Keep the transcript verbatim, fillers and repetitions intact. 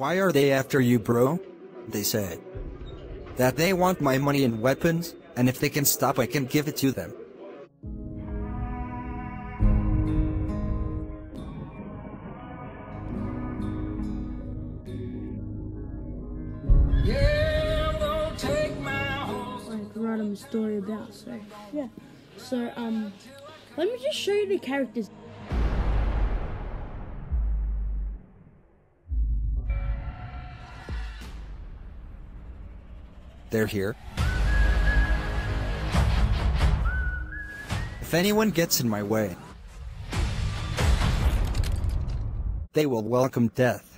Why are they after you, bro? They said that they want my money and weapons, and if they can stop, I can give it to them. Yeah, don't take my horse. I can write them a story about, so yeah. So um, let me just show you the characters. They're here. If anyone gets in my way, they will welcome death.